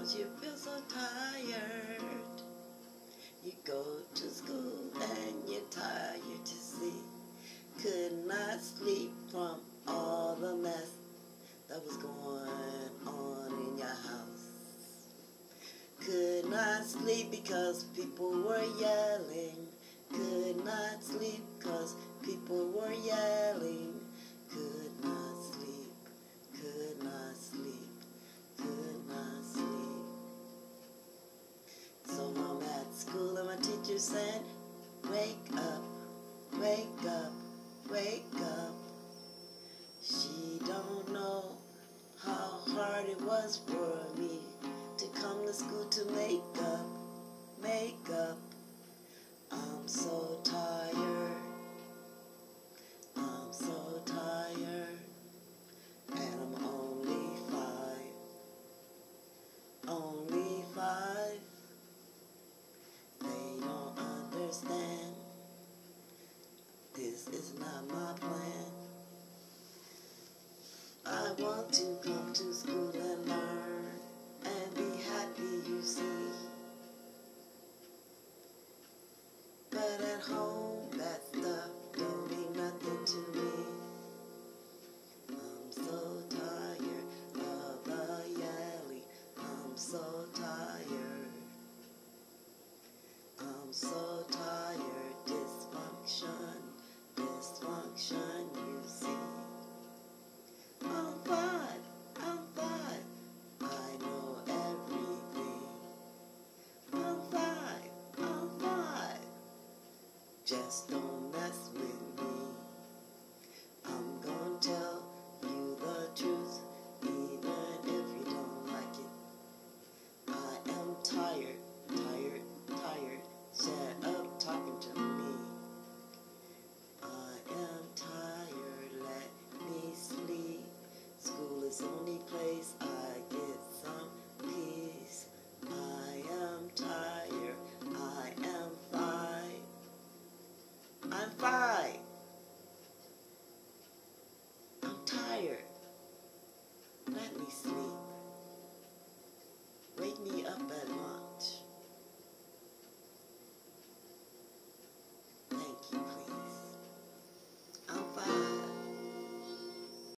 Sometimes you feel so tired. You go to school and you're tired to see. Could not sleep from all the mess that was going on in your house. Could not sleep because people were yelling. Could not sleep because people were yelling. Could not sleep, could not sleep, could not sleep. So I'm at school and my teacher said, wake up, wake up, wake up. She don't know how hard it was for me to come to school to make up, make up. I'm so tired, I'm so tired, and I'm only 5, only 5. They don't understand, this is not my plan. I want to come to school and learn and be happy, you see. But at home, that stuff don't mean nothing to me. I'm so tired of the yelling. I'm so tired. I'm so tired. Dysfunction, dysfunction, you see. I'm 5, I'm 5. I know everything. I'm 5, I'm 5. Just don't mess with me. I'm gonna tell you the truth, even if you don't like it. I am tired, tired, tired. Shut up talking to me. I am tired, let me sleep. School is the only place I get some peace. I am tired, I am 5. I'm 5. I'm tired. Let me sleep. Wake me up at 1.